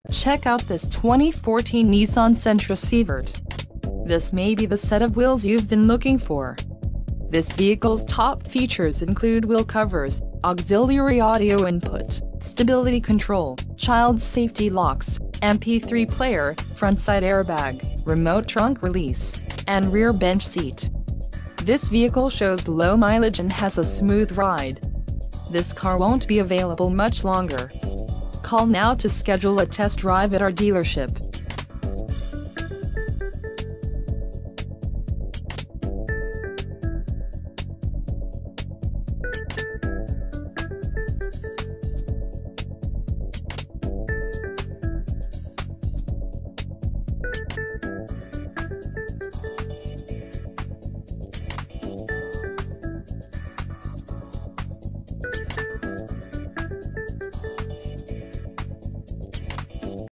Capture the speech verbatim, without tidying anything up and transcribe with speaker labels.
Speaker 1: Check out this twenty fourteen Nissan Sentra Severt. This may be the set of wheels you've been looking for. This vehicle's top features include wheel covers, auxiliary audio input, stability control, child safety locks, M P three player, front side airbag, remote trunk release, and rear bench seat. This vehicle shows low mileage and has a smooth ride. This car won't be available much longer. Call now to schedule a test drive at our dealership.